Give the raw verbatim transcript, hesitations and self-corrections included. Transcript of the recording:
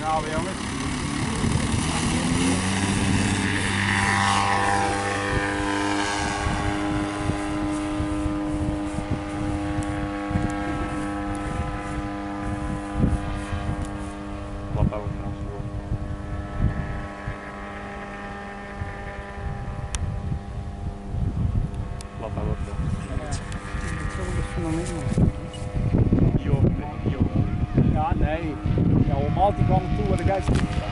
gaan we, jongens. Wat daar wordt trouwens door. Wat daar wordt door. Ja, nee. Ja, om al die kanten toe waar de geest